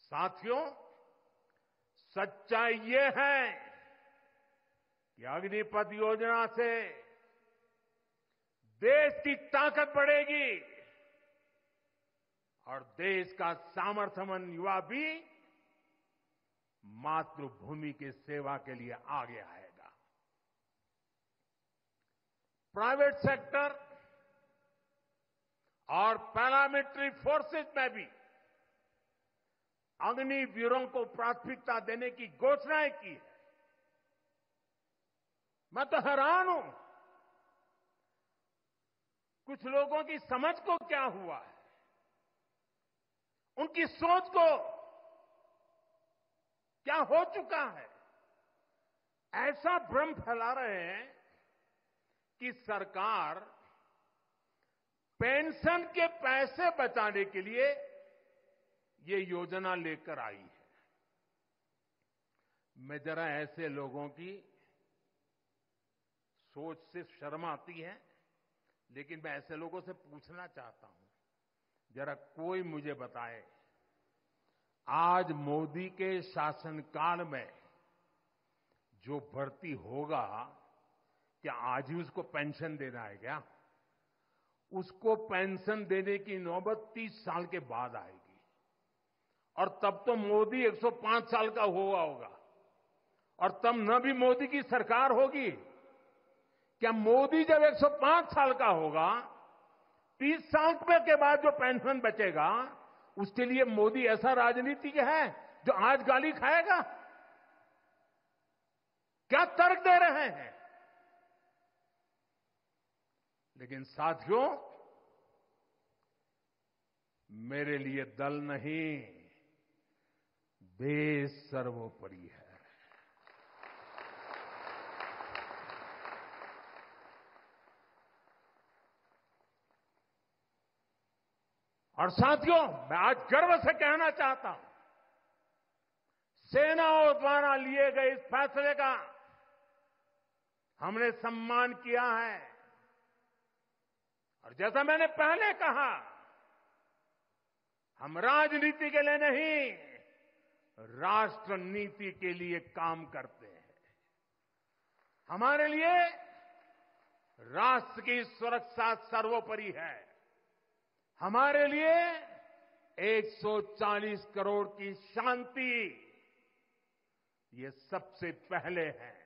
साथियों, सच्चाई ये है कि अग्निपथ योजना से देश की ताकत बढ़ेगी और देश का सामर्थ्यवान युवा भी मातृभूमि की सेवा के लिए आगे आएगा। प्राइवेट सेक्टर और पैरामिलिट्री फोर्सेस में भी अग्निवीरों को प्राथमिकता देने की घोषणाएं की है। मैं तो हैरान हूं, कुछ लोगों की समझ को क्या हुआ है, उनकी सोच को क्या हो चुका है। ऐसा भ्रम फैला रहे हैं कि सरकार पेंशन के पैसे बचाने के लिए ये योजना लेकर आई है। मैं जरा ऐसे लोगों की सोच से शर्म आती है, लेकिन मैं ऐसे लोगों से पूछना चाहता हूं, जरा कोई मुझे बताए, आज मोदी के शासनकाल में जो भर्ती होगा, क्या आज ही उसको पेंशन देना है क्या? उसको पेंशन देने की नौबत 30 साल के बाद आएगी और तब तो मोदी 105 साल का हुआ होगा और तब न भी मोदी की सरकार होगी। क्या मोदी जब 105 साल का होगा, 30 साल के बाद जो पेंशन बचेगा, उसके लिए मोदी ऐसा राजनीतिक है जो आज गाली खाएगा? क्या तर्क दे रहे हैं? लेकिन साथियों, मेरे लिए दल नहीं, देश सर्वोपरि है। और साथियों, मैं आज गर्व से कहना चाहता हूं, सेनाओं द्वारा लिए गए इस फैसले का हमने सम्मान किया है। और जैसा मैंने पहले कहा, हम राजनीति के लिए नहीं, राष्ट्र नीति के लिए काम करते हैं। हमारे लिए राष्ट्र की सुरक्षा सर्वोपरि है। हमारे लिए 140 करोड़ की शांति, ये सबसे पहले है।